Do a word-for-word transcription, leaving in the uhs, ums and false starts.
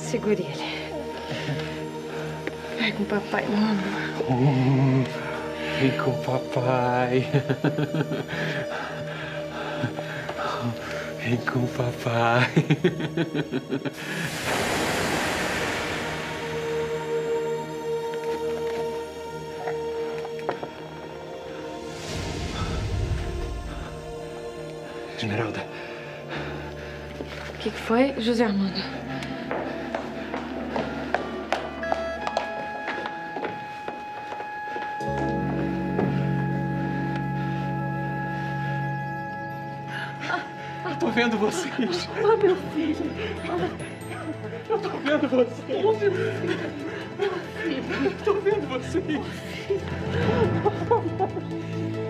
Segure ele. Vai com o papai, mano. Oh, vem com o papai. Vem com o papai. Esmeralda. O que, que foi, José Armando? Eu tô vendo vocês. Oh, meu filho. Eu tô vendo vocês. Oh, meu filho. Eu tô vendo vocês.